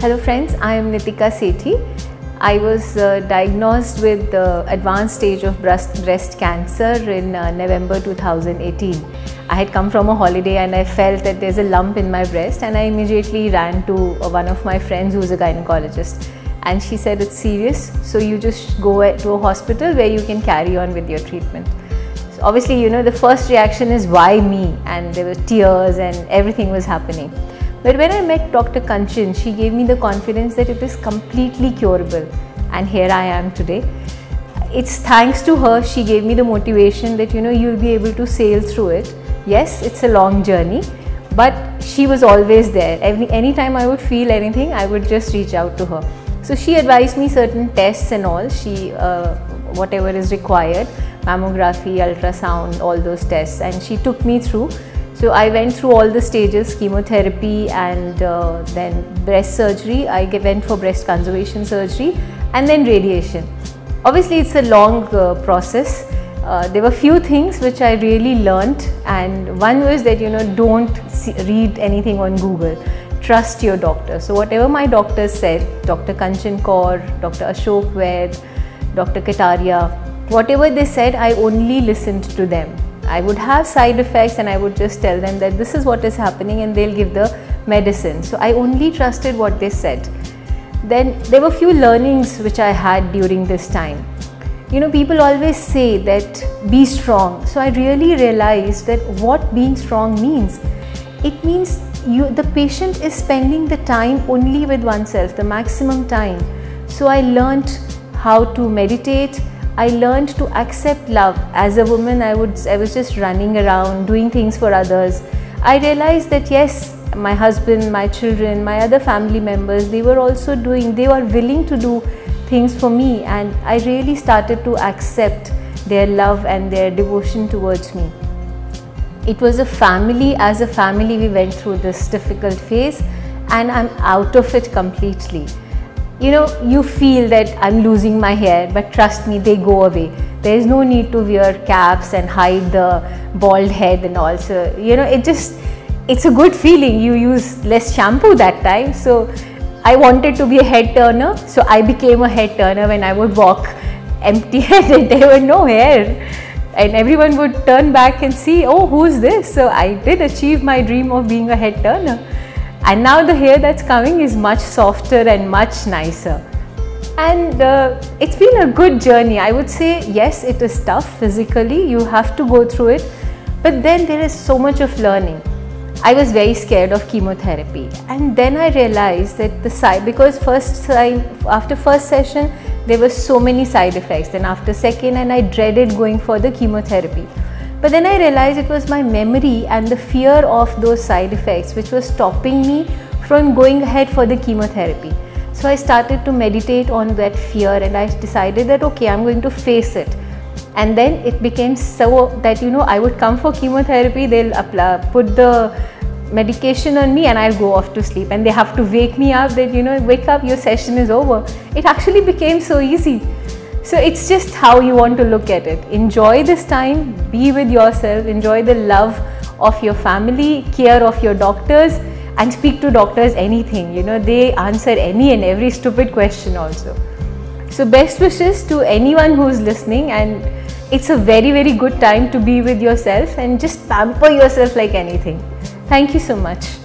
Hello friends, I am Nitika Sethi. I was diagnosed with the advanced stage of breast cancer in November 2018. I had come from a holiday and I felt that there's a lump in my breast, and I immediately ran to one of my friends who's a gynecologist, and she said it's serious, so you just go to a hospital where you can carry on with your treatment. So obviously, you know, the first reaction is why me, and there were tears and everything was happening. But when I met Dr. Kanchan, she gave me the confidence that it is completely curable, and here I am today. It's thanks to her, she gave me the motivation that, you know, you'll be able to sail through it. Yes, it's a long journey, but she was always there. Anytime I would feel anything, I would just reach out to her. So she advised me certain tests and all, whatever is required, mammography, ultrasound, all those tests, and she took me through. So I went through all the stages, chemotherapy and then breast surgery. I went for breast conservation surgery and then radiation. Obviously it's a long process. There were few things which I really learnt, and one was that, you know, don't read anything on Google. Trust your doctor. So whatever my doctors said, Dr. Kanchan Kaur, Dr. Ashok Vaid, Dr. Kataria, whatever they said, I only listened to them. I would have side effects and I would just tell them that this is what is happening, and they'll give the medicine. So I only trusted what they said. Then there were few learnings which I had during this time. You know, people always say that be strong. So I really realized that what being strong means. It means the patient is spending the time only with oneself, the maximum time. So I learned how to meditate. I learned to accept love. As a woman, I was just running around doing things for others. I realized that yes, my husband, my children, my other family members, they were willing to do things for me, and I really started to accept their love and their devotion towards me. It was a family. As a family, we went through this difficult phase, and I'm out of it completely. You know, you feel that I'm losing my hair, but trust me, they go away. There is no need to wear caps and hide the bald head and all. So, you know, it's a good feeling. You use less shampoo that time. So I wanted to be a head turner, so I became a head turner. When I would walk empty-headed, there were no hair, and everyone would turn back and see, oh, who's this? So I did achieve my dream of being a head turner. And now the hair that's coming is much softer and much nicer. And it's been a good journey. I would say, yes, it is tough physically. You have to go through it. But then there is so much of learning. I was very scared of chemotherapy. And then I realized that because after first session, there were so many side effects. Then after second, and I dreaded going for the chemotherapy. But then I realized it was my memory and the fear of those side effects which was stopping me from going ahead for the chemotherapy. So I started to meditate on that fear, and I decided that okay, I'm going to face it. And then it became so that, you know, I would come for chemotherapy, they'll put the medication on me and I'll go off to sleep, and they have to wake me up that, you know, wake up, your session is over. It actually became so easy. So it's just how you want to look at it. Enjoy this time, be with yourself, enjoy the love of your family, care of your doctors, and speak to doctors anything. You know, they answer any and every stupid question also. So best wishes to anyone who's listening, and it's a very, very good time to be with yourself and just pamper yourself like anything. Thank you so much.